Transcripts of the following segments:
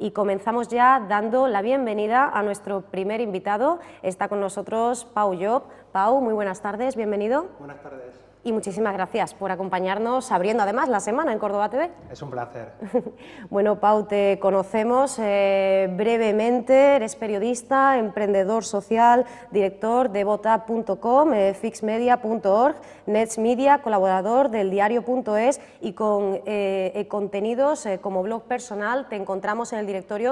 y comenzamos ya dando la bienvenida a nuestro primer invitado. Está con nosotros Pau Llop. Pau, muy buenas tardes, bienvenido. Buenas tardes. Y muchísimas gracias por acompañarnos, abriendo además la semana en Córdoba TV. Es un placer. Bueno, Pau, te conocemos brevemente, eres periodista, emprendedor social, director de Vota.com, fixmedia.org, Netsmedia, colaborador del diario.es y con contenidos como blog personal te encontramos en el directorio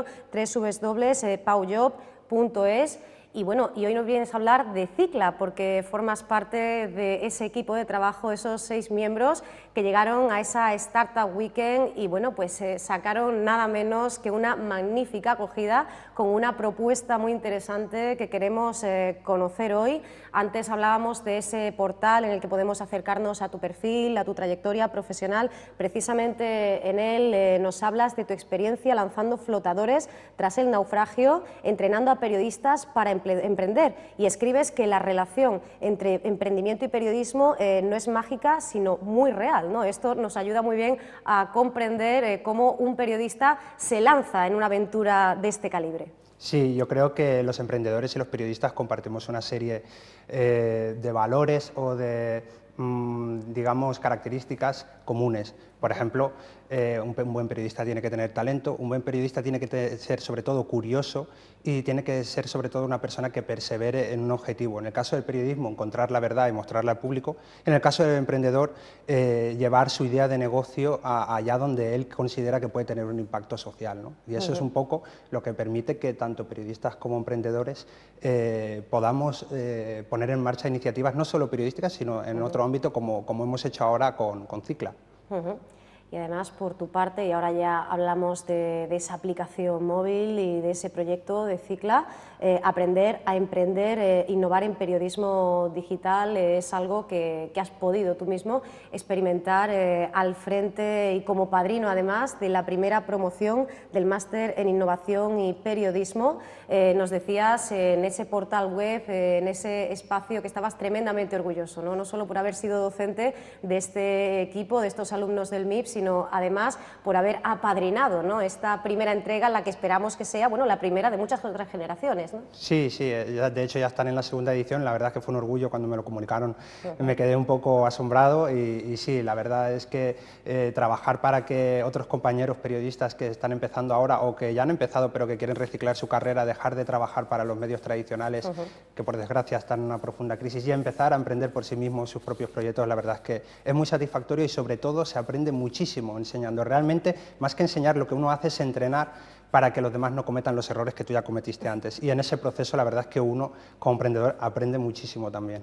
www.paujob.es. Y bueno, y hoy nos vienes a hablar de Cicla, porque formas parte de ese equipo de trabajo, esos 6 miembros que llegaron a esa Startup Weekend y bueno, pues sacaron nada menos que una magnífica acogida con una propuesta muy interesante que queremos conocer hoy. Antes hablábamos de ese portal en el que podemos acercarnos a tu perfil, a tu trayectoria profesional. Precisamente en él nos hablas de tu experiencia lanzando flotadores tras el naufragio, entrenando a periodistas para emprender, y escribes que la relación entre emprendimiento y periodismo no es mágica, sino muy real, ¿no? Esto nos ayuda muy bien a comprender cómo un periodista se lanza en una aventura de este calibre. Sí, yo creo que los emprendedores y los periodistas compartimos una serie de valores o de, digamos, características comunes. Por ejemplo, un buen periodista tiene que tener talento, un buen periodista tiene que ser sobre todo curioso y tiene que ser sobre todo una persona que persevere en un objetivo. En el caso del periodismo, encontrar la verdad y mostrarla al público. En el caso del emprendedor, llevar su idea de negocio allá donde él considera que puede tener un impacto social, ¿no? Y eso es un poco lo que permite que tanto periodistas como emprendedores podamos poner en marcha iniciativas no solo periodísticas, sino en otro ámbito como hemos hecho ahora con Cicla. Y además, por tu parte, y ahora ya hablamos de esa aplicación móvil y de ese proyecto de Cicla, aprender a emprender, innovar en periodismo digital es algo que has podido tú mismo experimentar al frente y como padrino, además, de la primera promoción del máster en innovación y periodismo. Nos decías en ese portal web, en ese espacio, que estabas tremendamente orgulloso, ¿no? No solo por haber sido docente de este equipo, de estos alumnos del MIP, sino además por haber apadrinado, ¿no?, esta primera entrega, en la que esperamos que sea, bueno, la primera de muchas otras generaciones, ¿no? Sí, sí, de hecho ya están en la segunda edición. La verdad es que fue un orgullo cuando me lo comunicaron. Me quedé un poco asombrado y sí, la verdad es que trabajar para que otros compañeros periodistas que están empezando ahora o que ya han empezado pero que quieren reciclar su carrera, dejar de trabajar para los medios tradicionales, que por desgracia están en una profunda crisis, y empezar a emprender por sí mismos sus propios proyectos, la verdad es que es muy satisfactorio y sobre todo se aprende muchísimo enseñando. Realmente, más que enseñar, lo que uno hace es entrenar para que los demás no cometan los errores que tú ya cometiste antes. Y en ese proceso, la verdad es que uno, como emprendedor, aprende muchísimo también.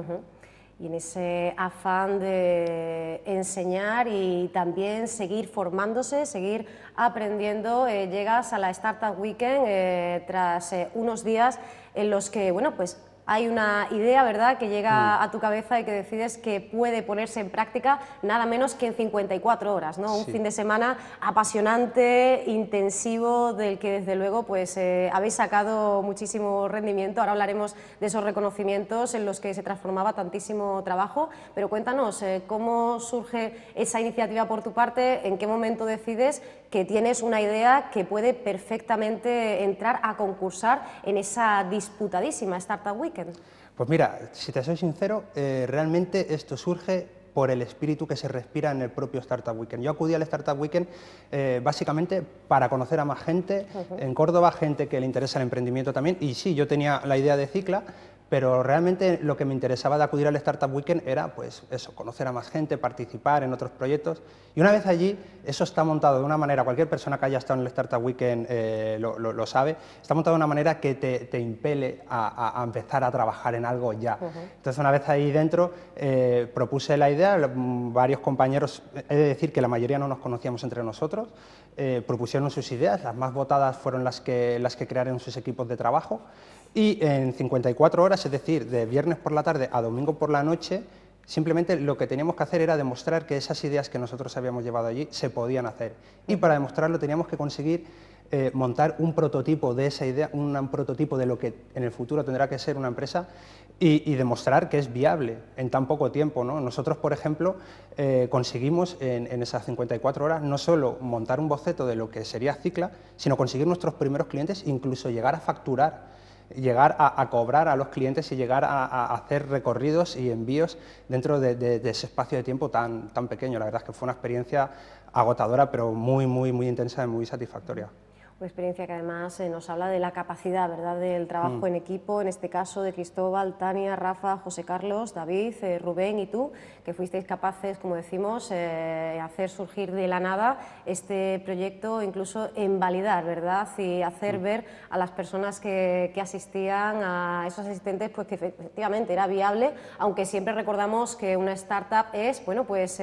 Y en ese afán de enseñar y también seguir formándose, seguir aprendiendo, llegas a la Startup Weekend tras unos días en los que, bueno, pues hay una idea, ¿verdad?, que llega a tu cabeza y que decides que puede ponerse en práctica nada menos que en 54 horas, ¿no? Un fin de semana apasionante, intensivo, del que desde luego pues habéis sacado muchísimo rendimiento. Ahora hablaremos de esos reconocimientos en los que se transformaba tantísimo trabajo, pero cuéntanos, ¿cómo surge esa iniciativa por tu parte? ¿En qué momento decides que tienes una idea que puede perfectamente entrar a concursar en esa disputadísima Startup Weekend? Pues mira, si te soy sincero, realmente esto surge por el espíritu que se respira en el propio Startup Weekend. Yo acudí al Startup Weekend básicamente para conocer a más gente en Córdoba, gente que le interesa el emprendimiento también, y sí, yo tenía la idea de Cicla, pero realmente lo que me interesaba de acudir al Startup Weekend era, pues eso, conocer a más gente, participar en otros proyectos. Y una vez allí, eso está montado de una manera, cualquier persona que haya estado en el Startup Weekend lo sabe, está montado de una manera que te impele a empezar a trabajar en algo ya. Entonces, una vez ahí dentro, propuse la idea, varios compañeros, he de decir que la mayoría no nos conocíamos entre nosotros, propusieron sus ideas, las más votadas fueron las que crearon sus equipos de trabajo, y en 54 horas, es decir, de viernes por la tarde a domingo por la noche, simplemente lo que teníamos que hacer era demostrar que esas ideas que nosotros habíamos llevado allí se podían hacer. Y para demostrarlo teníamos que conseguir montar un prototipo de esa idea, un prototipo de lo que en el futuro tendrá que ser una empresa y demostrar que es viable en tan poco tiempo, ¿no? Nosotros, por ejemplo, conseguimos en esas 54 horas no solo montar un boceto de lo que sería Cicla, sino conseguir nuestros primeros clientes, incluso llegar a facturar, llegar a cobrar a los clientes y llegar a hacer recorridos y envíos dentro de ese espacio de tiempo tan pequeño. La verdad es que fue una experiencia agotadora, pero muy intensa y muy satisfactoria. Una experiencia que además nos habla de la capacidad, ¿verdad?, del trabajo en equipo, en este caso de Cristóbal, Tania, Rafa, José Carlos, David, Rubén y tú, que fuisteis capaces, como decimos, hacer surgir de la nada este proyecto, incluso en validar, ¿verdad?, y hacer ver a las personas que asistían, a esos asistentes, pues que efectivamente era viable, aunque siempre recordamos que una startup es, bueno, pues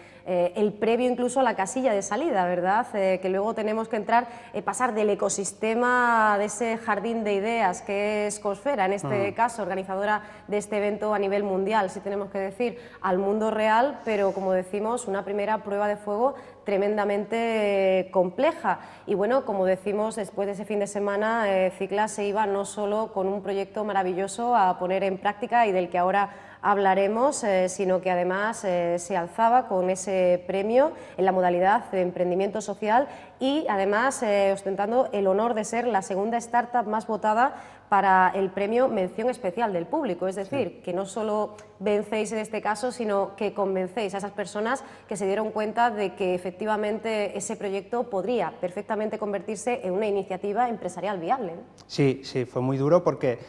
el previo incluso a la casilla de salida, ¿verdad?, que luego tenemos que entrar, pasar del ecosistema, de ese jardín de ideas que es Cosfera, en este caso organizadora de este evento a nivel mundial, si tenemos que decir, al mundo real, pero como decimos, una primera prueba de fuego tremendamente compleja. Y bueno, como decimos, después de ese fin de semana, Cicla se iba no solo con un proyecto maravilloso a poner en práctica y del que ahora hablaremos, sino que además se alzaba con ese premio en la modalidad de emprendimiento social y además ostentando el honor de ser la segunda startup más votada para el premio mención especial del público, es decir, que no solo vencéis en este caso, sino que convencéis a esas personas que se dieron cuenta de que efectivamente ese proyecto podría perfectamente convertirse en una iniciativa empresarial viable. Sí, fue muy duro porque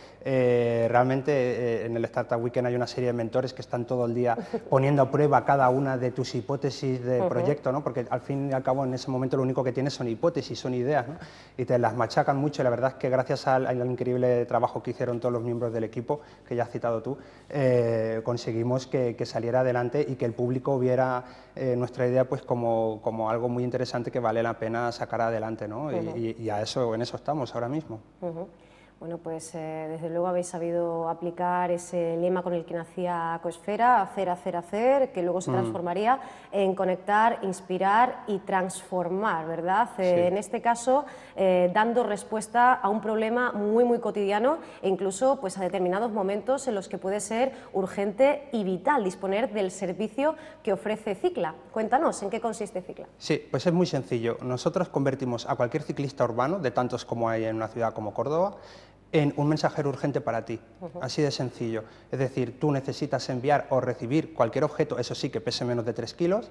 realmente en el Startup Weekend hay una serie de mentores que están todo el día poniendo a prueba cada una de tus hipótesis de proyecto, ¿no? Porque al fin y al cabo en ese momento lo único que tienes son hipótesis, son ideas, ¿no? Y te las machacan mucho y la verdad es que gracias al increíble trabajo que hicieron todos los miembros del equipo, que ya has citado tú, conseguimos que saliera adelante y que el público viera nuestra idea pues como algo muy interesante que vale la pena sacar adelante, ¿no? Y en eso estamos ahora mismo. Bueno, pues desde luego habéis sabido aplicar ese lema con el que nacía Cosfera, hacer, hacer, hacer, que luego se transformaría en conectar, inspirar y transformar, ¿verdad? Sí. En este caso, dando respuesta a un problema muy cotidiano e incluso pues, a determinados momentos en los que puede ser urgente y vital disponer del servicio que ofrece Cicla. Cuéntanos, ¿en qué consiste Cicla? Sí, pues es muy sencillo. Nosotros convertimos a cualquier ciclista urbano, de tantos como hay en una ciudad como Córdoba, en un mensajero urgente para ti, así de sencillo. Es decir, tú necesitas enviar o recibir cualquier objeto, eso sí, que pese menos de 3 kilos,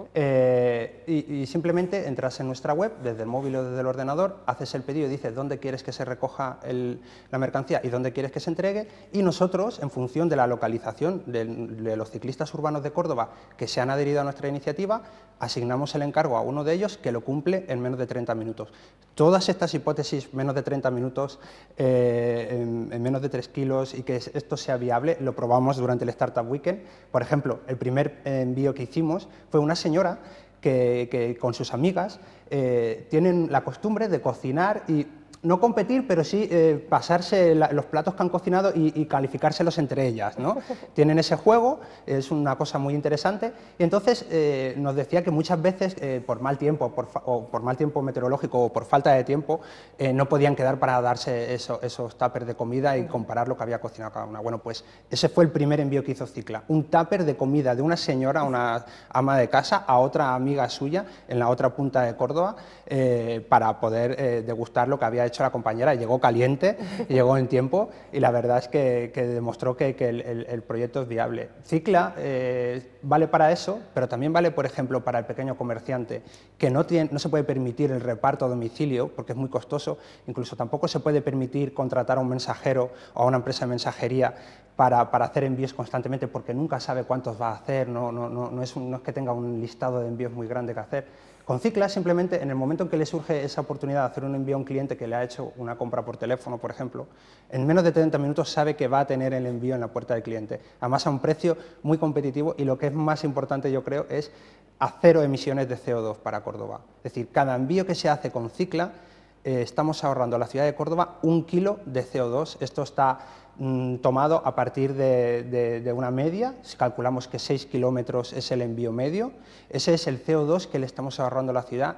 y simplemente entras en nuestra web, desde el móvil o desde el ordenador, haces el pedido y dices dónde quieres que se recoja la mercancía y dónde quieres que se entregue, y nosotros, en función de la localización de los ciclistas urbanos de Córdoba que se han adherido a nuestra iniciativa, asignamos el encargo a uno de ellos que lo cumple en menos de 30 minutos. Todas estas hipótesis, menos de 30 minutos, en menos de 3 kilos y que esto sea viable, lo probamos durante el Startup Weekend. Por ejemplo, el primer envío que hicimos fue una señora que con sus amigas tienen la costumbre de cocinar y no competir, pero sí pasarse los platos que han cocinado y calificárselos entre ellas, ¿no? Tienen ese juego, es una cosa muy interesante, y entonces nos decía que muchas veces por mal tiempo, por mal tiempo meteorológico o por falta de tiempo, no podían quedar para darse esos tuppers de comida y comparar lo que había cocinado cada una. Bueno, pues ese fue el primer envío que hizo Cicla, un tupper de comida de una señora, una ama de casa, a otra amiga suya en la otra punta de Córdoba, para poder degustar lo que había hecho la compañera. Llegó caliente, llegó en tiempo y la verdad es que demostró que el proyecto es viable. Cicla vale para eso, pero también vale, por ejemplo, para el pequeño comerciante que no se puede permitir el reparto a domicilio porque es muy costoso, incluso tampoco se puede permitir contratar a un mensajero o a una empresa de mensajería para hacer envíos constantemente porque nunca sabe cuántos va a hacer, no es que tenga un listado de envíos muy grande que hacer. Con Cicla, simplemente, en el momento en que le surge esa oportunidad de hacer un envío a un cliente que le ha hecho una compra por teléfono, por ejemplo, en menos de 30 minutos sabe que va a tener el envío en la puerta del cliente, además a un precio muy competitivo y lo que es más importante, yo creo, es a 0 emisiones de CO2 para Córdoba. Es decir, cada envío que se hace con Cicla, estamos ahorrando a la ciudad de Córdoba 1 kilo de CO2. Esto está tomado a partir de una media, si calculamos que 6 kilómetros es el envío medio, ese es el CO2 que le estamos ahorrando a la ciudad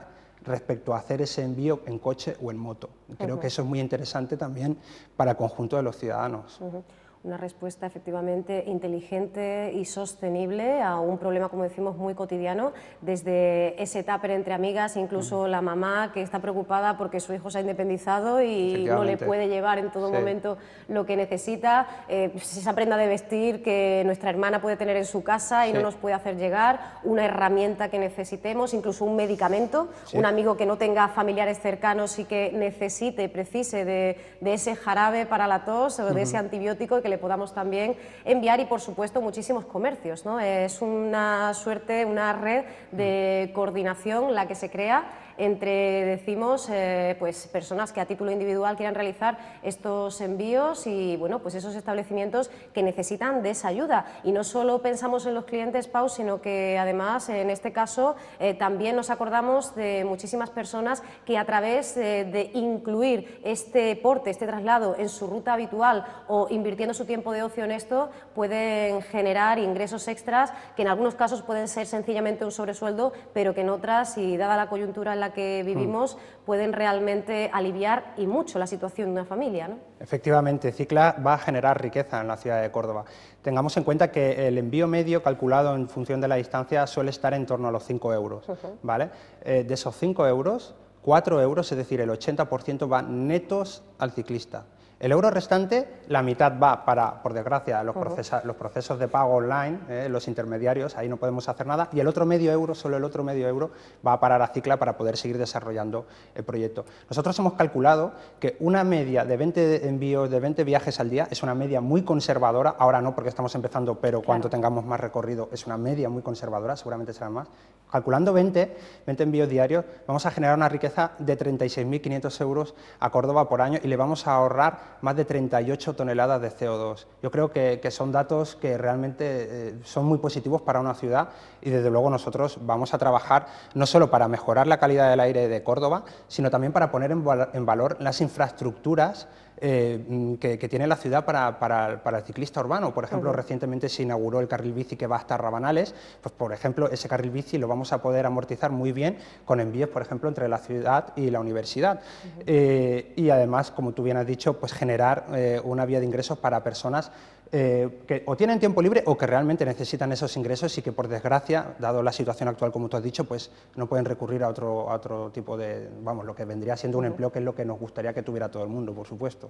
respecto a hacer ese envío en coche o en moto. Creo que eso es muy interesante también para el conjunto de los ciudadanos. Una respuesta efectivamente inteligente y sostenible a un problema, como decimos, muy cotidiano, desde ese tupper entre amigas, incluso la mamá que está preocupada porque su hijo se ha independizado y no le puede llevar en todo momento lo que necesita, esa prenda de vestir que nuestra hermana puede tener en su casa y no nos puede hacer llegar, una herramienta que necesitemos, incluso un medicamento, un amigo que no tenga familiares cercanos y que necesite, precise de ese jarabe para la tos o de ese antibiótico, y que le podamos también enviar, y por supuesto muchísimos comercios, ¿no? Es una suerte, una red de coordinación la que se crea entre, decimos, pues personas que a título individual quieran realizar estos envíos y, bueno, pues esos establecimientos que necesitan de esa ayuda. Y no solo pensamos en los clientes, Pau, sino que además, en este caso, también nos acordamos de muchísimas personas que a través de incluir este porte, este traslado en su ruta habitual o invirtiendo su tiempo de ocio en esto, pueden generar ingresos extras que en algunos casos pueden ser sencillamente un sobresueldo, pero que en otras, y dada la coyuntura en la que vivimos, pueden realmente aliviar y mucho la situación de una familia, ¿no? Efectivamente, Cicla va a generar riqueza en la ciudad de Córdoba. Tengamos en cuenta que el envío medio calculado en función de la distancia suele estar en torno a los 5 euros, ¿vale? De esos 5 euros, 4 euros, es decir, el 80% van netos al ciclista. El euro restante, la mitad va para, por desgracia, los procesos de pago online, los intermediarios, ahí no podemos hacer nada, y el otro medio euro, solo el otro medio euro, va a parar a Cicla para poder seguir desarrollando el proyecto. Nosotros hemos calculado que una media de 20 envíos, de 20 viajes al día, es una media muy conservadora, ahora no porque estamos empezando, pero cuando tengamos más recorrido es una media muy conservadora, seguramente serán más. Calculando 20 envíos diarios, vamos a generar una riqueza de 36.500 euros a Córdoba por año y le vamos a ahorrar más de 38 toneladas de CO2. Yo creo que son datos que realmente son muy positivos para una ciudad y desde luego nosotros vamos a trabajar no solo para mejorar la calidad del aire de Córdoba, sino también para poner en valor las infraestructuras que tiene la ciudad para el ciclista urbano. Por ejemplo, recientemente se inauguró el carril bici que va hasta Rabanales, pues por ejemplo ese carril bici lo vamos a poder amortizar muy bien con envíos, por ejemplo, entre la ciudad y la universidad. Y además, como tú bien has dicho, pues generar una vía de ingresos para personas que o tienen tiempo libre o que realmente necesitan esos ingresos y que, por desgracia, dado la situación actual, como tú has dicho, pues no pueden recurrir a otro tipo de, vamos, lo que vendría siendo un empleo, que es lo que nos gustaría que tuviera todo el mundo, por supuesto.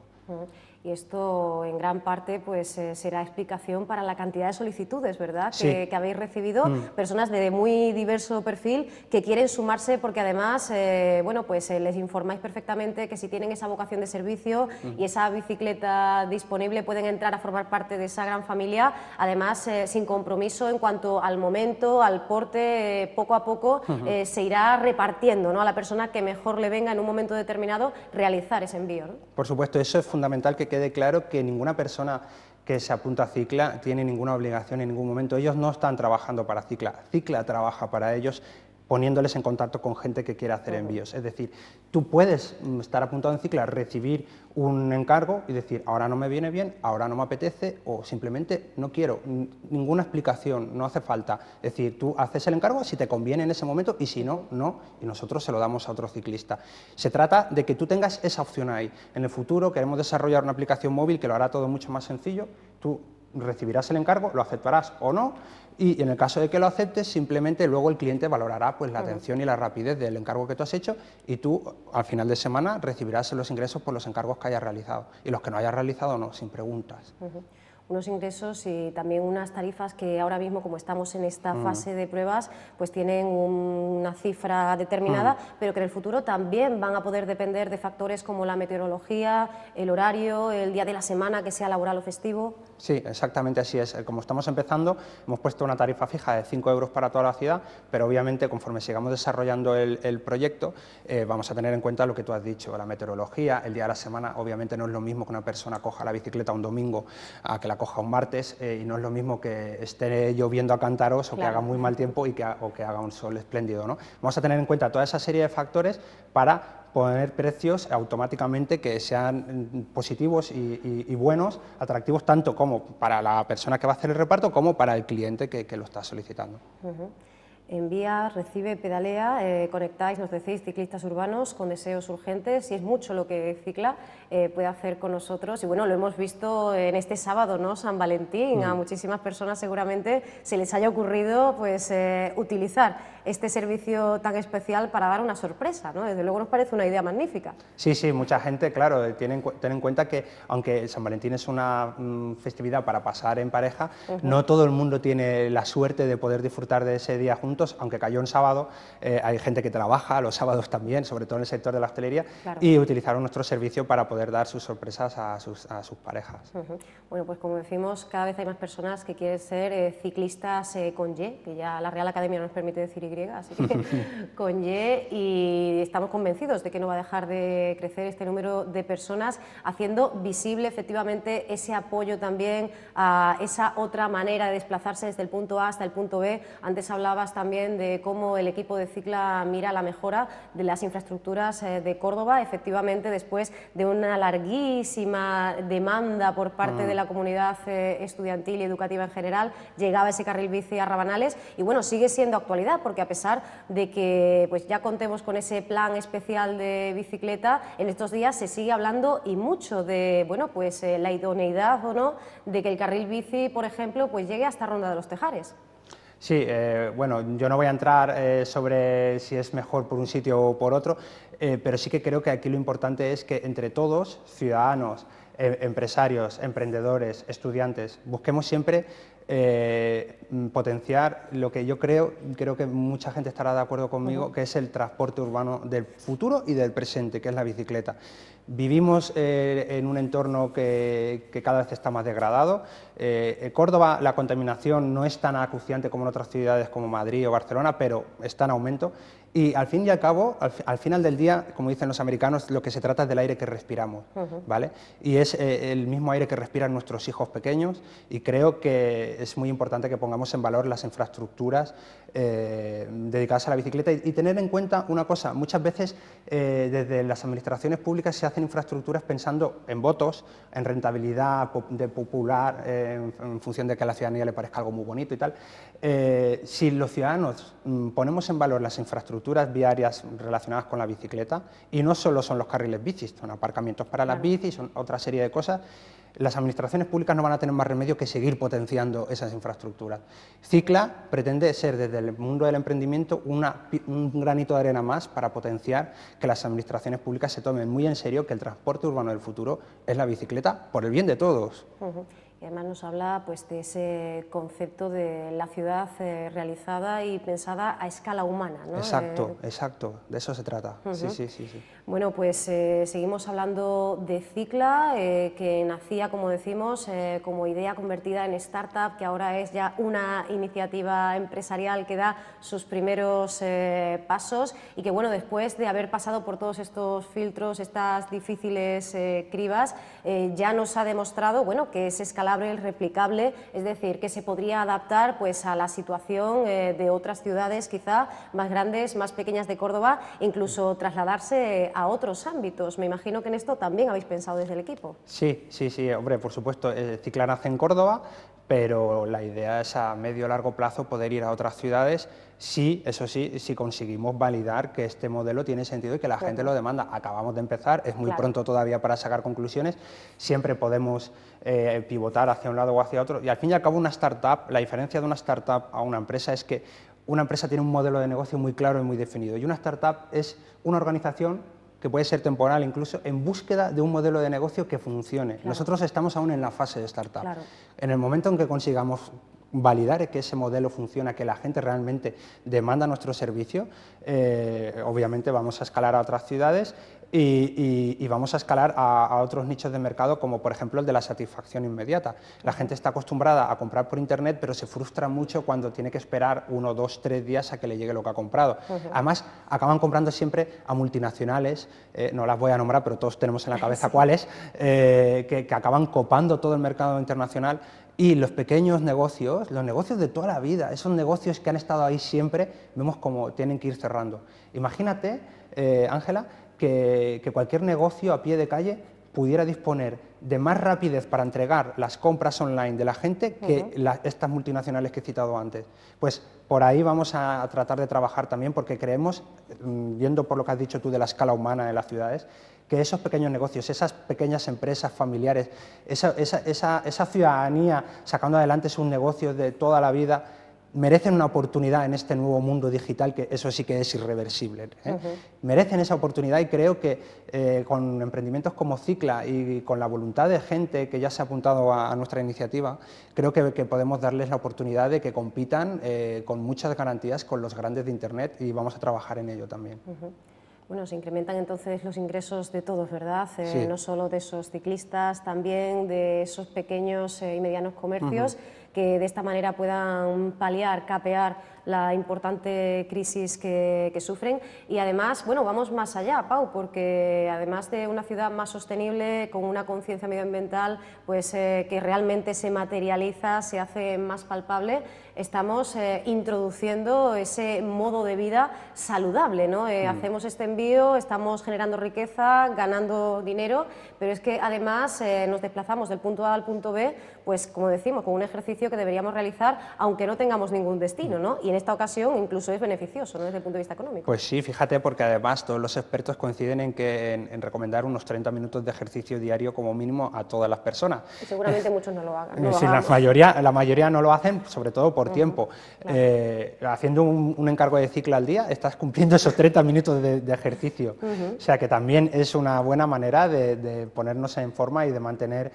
Y esto, en gran parte, pues será explicación para la cantidad de solicitudes, ¿verdad?, que habéis recibido, personas de muy diverso perfil que quieren sumarse porque además, bueno, pues les informáis perfectamente que si tienen esa vocación de servicio y esa bicicleta disponible pueden entrar a formar parte de esa gran familia, además sin compromiso en cuanto al momento, al porte, poco a poco se irá repartiendo, ¿no?, a la persona que mejor le venga en un momento determinado realizar ese envío, ¿no? Por supuesto, eso es fundamental, que quede claro que ninguna persona que se apunta a Cicla tiene ninguna obligación en ningún momento. Ellos no están trabajando para Cicla, Cicla trabaja para ellos, poniéndoles en contacto con gente que quiera hacer envíos. Es decir, tú puedes estar apuntado en Cicla, recibir un encargo y decir, ahora no me viene bien, ahora no me apetece, o simplemente no quiero, ninguna explicación, no hace falta. Es decir, tú haces el encargo si te conviene en ese momento y si no, no, y nosotros se lo damos a otro ciclista. Se trata de que tú tengas esa opción ahí. En el futuro queremos desarrollar una aplicación móvil que lo hará todo mucho más sencillo. Tú recibirás el encargo, lo aceptarás o no, y en el caso de que lo aceptes, simplemente luego el cliente valorará pues la atención y la rapidez del encargo que tú has hecho, y tú al final de semana recibirás los ingresos por los encargos que hayas realizado, y los que no hayas realizado no, sin preguntas. Unos ingresos y también unas tarifas que ahora mismo, como estamos en esta fase de pruebas, pues tienen una cifra determinada, pero que en el futuro también van a poder depender de factores como la meteorología, el horario, el día de la semana, que sea laboral o festivo. Sí, exactamente así es. Como estamos empezando, hemos puesto una tarifa fija de 5 euros para toda la ciudad, pero obviamente conforme sigamos desarrollando el proyecto, vamos a tener en cuenta lo que tú has dicho, la meteorología, el día de la semana. Obviamente no es lo mismo que una persona coja la bicicleta un domingo a que la coja un martes, y no es lo mismo que esté lloviendo a cántaros o que haga muy mal tiempo o que haga un sol espléndido, ¿no? Vamos a tener en cuenta toda esa serie de factores para poner precios automáticamente que sean positivos y buenos, atractivos tanto como para la persona que va a hacer el reparto como para el cliente que lo está solicitando. Envía, recibe, pedalea, conectáis, nos decís, ciclistas urbanos con deseos urgentes, y es mucho lo que Cicla puede hacer con nosotros. Y bueno, lo hemos visto en este sábado, ¿no? San Valentín, a muchísimas personas seguramente se les haya ocurrido pues, utilizar este servicio tan especial para dar una sorpresa, ¿no? Desde luego nos parece una idea magnífica. Sí, sí, mucha gente, claro, ten en cuenta que aunque San Valentín es una festividad para pasar en pareja, no todo el mundo tiene la suerte de poder disfrutar de ese día juntos, aunque cayó en sábado, hay gente que trabaja los sábados también, sobre todo en el sector de la hostelería, Claro. y utilizaron nuestro servicio para poder dar sus sorpresas a sus parejas. Bueno, pues como decimos, cada vez hay más personas que quieren ser ciclistas con Y, que ya la Real Academia nos permite decir Y, así que con Y, y estamos convencidos de que no va a dejar de crecer este número de personas, haciendo visible efectivamente ese apoyo también a esa otra manera de desplazarse desde el punto A hasta el punto B. Antes hablabas también de cómo el equipo de Cicla mira la mejora de las infraestructuras de Córdoba. Efectivamente, después de una larguísima demanda por parte de la comunidad estudiantil y educativa en general, llegaba ese carril bici a Rabanales, y bueno, sigue siendo actualidad, porque a pesar de que pues, ya contemos con ese plan especial de bicicleta, en estos días se sigue hablando y mucho de bueno, pues, la idoneidad o no de que el carril bici, por ejemplo, pues, llegue hasta Ronda de los Tejares. Sí, bueno, yo no voy a entrar sobre si es mejor por un sitio o por otro, pero sí que creo que aquí lo importante es que entre todos, ciudadanos, empresarios, emprendedores, estudiantes, busquemos siempre potenciar lo que yo creo que mucha gente estará de acuerdo conmigo, que es el transporte urbano del futuro y del presente, que es la bicicleta. Vivimos en un entorno que cada vez está más degradado. En Córdoba la contaminación no es tan acuciante como en otras ciudades como Madrid o Barcelona, pero está en aumento. Y al fin y al cabo, al final del día, como dicen los americanos, lo que se trata es del aire que respiramos, ¿vale? Y es el mismo aire que respiran nuestros hijos pequeños, y creo que es muy importante que pongamos en valor las infraestructuras dedicadas a la bicicleta y tener en cuenta una cosa: muchas veces desde las administraciones públicas se hacen infraestructuras pensando en votos, en rentabilidad de popular, en función de que a la ciudadanía le parezca algo muy bonito y tal. Si los ciudadanos ponemos en valor las infraestructuras viarias relacionadas con la bicicleta, y no solo son los carriles bicis, son aparcamientos para las bicis, son otra serie de cosas, las administraciones públicas no van a tener más remedio que seguir potenciando esas infraestructuras. Cicla pretende ser, desde el mundo del emprendimiento, un granito de arena más para potenciar que las administraciones públicas se tomen muy en serio que el transporte urbano del futuro es la bicicleta, por el bien de todos. Y además nos habla pues, de ese concepto de la ciudad realizada y pensada a escala humana, ¿no? Exacto, exacto, de eso se trata. Sí. Bueno, pues seguimos hablando de Cicla, que nacía, como decimos, como idea convertida en startup, que ahora es ya una iniciativa empresarial que da sus primeros pasos, y que bueno, después de haber pasado por todos estos filtros, estas difíciles cribas, ya nos ha demostrado bueno, que es escalable, replicable, es decir, que se podría adaptar pues, a la situación de otras ciudades quizá más grandes, más pequeñas de Córdoba, e incluso trasladarse a otros ámbitos. Me imagino que en esto también habéis pensado desde el equipo. Sí, hombre, por supuesto, Cicla nace en Córdoba, pero la idea es a medio o largo plazo poder ir a otras ciudades, sí, eso sí, si conseguimos validar que este modelo tiene sentido y que la gente lo demanda. Acabamos de empezar, es muy pronto todavía para sacar conclusiones, siempre podemos pivotar hacia un lado o hacia otro, y al fin y al cabo una startup, la diferencia de una startup a una empresa es que una empresa tiene un modelo de negocio muy claro y muy definido, y una startup es una organización que puede ser temporal incluso, en búsqueda de un modelo de negocio que funcione. Nosotros estamos aún en la fase de startup. En el momento en que consigamos validar que ese modelo funciona, que la gente realmente demanda nuestro servicio, obviamente vamos a escalar a otras ciudades y vamos a escalar a otros nichos de mercado, como por ejemplo el de la satisfacción inmediata. La gente está acostumbrada a comprar por internet, pero se frustra mucho cuando tiene que esperar 1, 2, 3 días a que le llegue lo que ha comprado. Además, acaban comprando siempre a multinacionales, no las voy a nombrar, pero todos tenemos en la cabeza cuáles, que acaban copando todo el mercado internacional. Y los pequeños negocios, los negocios de toda la vida, esos negocios que han estado ahí siempre, vemos cómo tienen que ir cerrando. Imagínate, Ángela, que cualquier negocio a pie de calle pudiera disponer de más rapidez para entregar las compras online de la gente que estas multinacionales que he citado antes. Pues por ahí vamos a tratar de trabajar también, porque creemos, viendo por lo que has dicho tú de la escala humana en las ciudades, que esos pequeños negocios, esas pequeñas empresas familiares, esa ciudadanía sacando adelante sus negocios de toda la vida, merecen una oportunidad en este nuevo mundo digital, que eso sí que es irreversible. Merecen esa oportunidad, y creo que con emprendimientos como Cicla y con la voluntad de gente que ya se ha apuntado a nuestra iniciativa, creo que podemos darles la oportunidad de que compitan con muchas garantías con los grandes de Internet, y vamos a trabajar en ello también. Bueno, se incrementan entonces los ingresos de todos, ¿verdad? Sí. No solo de esos ciclistas, también de esos pequeños y medianos comercios que de esta manera puedan paliar, capear la importante crisis que sufren. Y además, bueno, vamos más allá, Pau, porque además de una ciudad más sostenible, con una conciencia medioambiental pues, que realmente se materializa, se hace más palpable, estamos introduciendo ese modo de vida saludable, ¿no? Hacemos este envío, estamos generando riqueza, ganando dinero, pero es que además nos desplazamos del punto A al punto B, pues como decimos, con un ejercicio que deberíamos realizar aunque no tengamos ningún destino, ¿no? Y en esta ocasión incluso es beneficioso, ¿no?, desde el punto de vista económico. Pues sí, fíjate, porque además todos los expertos coinciden en recomendar unos 30 minutos de ejercicio diario como mínimo a todas las personas. Y seguramente muchos no lo hagan. Sí, la mayoría no lo hacen, sobre todo por tiempo. Claro. Haciendo un encargo de Cicla al día, estás cumpliendo esos 30 minutos de ejercicio. O sea que también es una buena manera de ponernos en forma y de mantener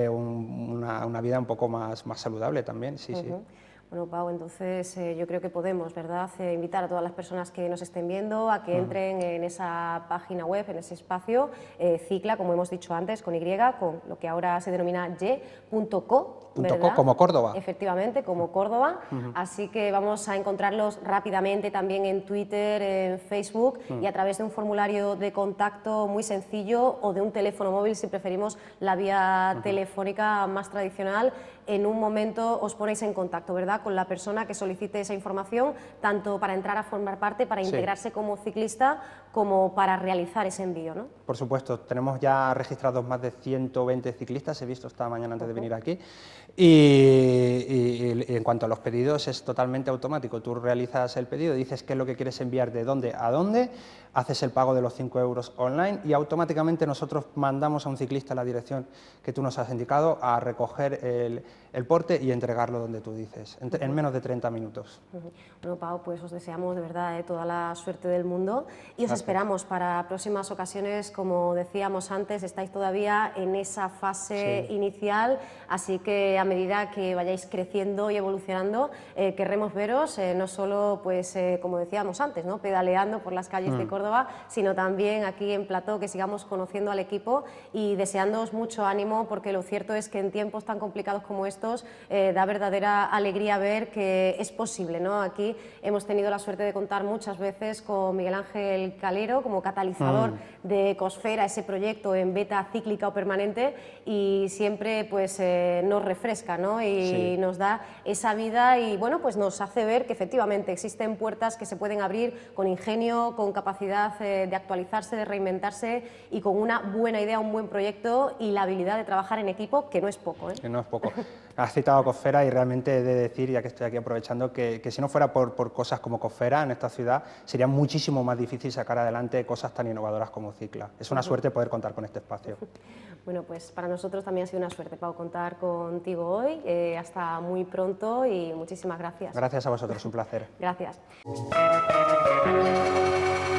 una vida un poco más saludable también, sí, sí. Bueno, Pau, entonces yo creo que podemos, ¿verdad?, invitar a todas las personas que nos estén viendo a que entren en esa página web, en ese espacio, Cicla, como hemos dicho antes, con Y, con lo que ahora se denomina y.co, ¿verdad? Como Córdoba. Efectivamente, como Córdoba. Así que vamos a encontrarlos rápidamente también en Twitter, en Facebook y a través de un formulario de contacto muy sencillo o de un teléfono móvil, si preferimos la vía telefónica más tradicional. En un momento os ponéis en contacto, ¿verdad?, con la persona que solicite esa información, tanto para entrar a formar parte, para integrarse como ciclista, como para realizar ese envío, ¿no? Por supuesto, tenemos ya registrados más de 120 ciclistas, he visto esta mañana antes de venir aquí, y en cuanto a los pedidos es totalmente automático. Tú realizas el pedido, dices qué es lo que quieres enviar, de dónde a dónde, haces el pago de los 5 euros online y automáticamente nosotros mandamos a un ciclista a la dirección que tú nos has indicado a recoger el porte y entregarlo donde tú dices, en menos de 30 minutos. Bueno, Pau, pues os deseamos de verdad toda la suerte del mundo y os esperamos para próximas ocasiones. Como decíamos antes, estáis todavía en esa fase inicial, así que a medida que vayáis creciendo y evolucionando, querremos veros, no solo, pues, como decíamos antes, ¿no?, pedaleando por las calles de Córdoba, sino también aquí en plató, que sigamos conociendo al equipo y deseándoos mucho ánimo, porque lo cierto es que en tiempos tan complicados como estos da verdadera alegría ver que es posible, ¿no? Aquí hemos tenido la suerte de contar muchas veces con Miguel Ángel Calero como catalizador de Ecosfera, ese proyecto en beta cíclica o permanente, y siempre pues nos refresca, ¿no?, y nos da esa vida y bueno, pues nos hace ver que efectivamente existen puertas que se pueden abrir con ingenio, con capacidad de actualizarse, de reinventarse y con una buena idea, un buen proyecto y la habilidad de trabajar en equipo, que no es poco, ¿eh? Que no es poco. Has citado Ecosfera y realmente he de decir, ya que estoy aquí aprovechando, que si no fuera por cosas como Ecosfera en esta ciudad, sería muchísimo más difícil sacar adelante cosas tan innovadoras como Cicla. Es una suerte poder contar con este espacio. Bueno, pues para nosotros también ha sido una suerte, Pau, contar contigo hoy. Hasta muy pronto y muchísimas gracias. Gracias a vosotros, un placer. Gracias.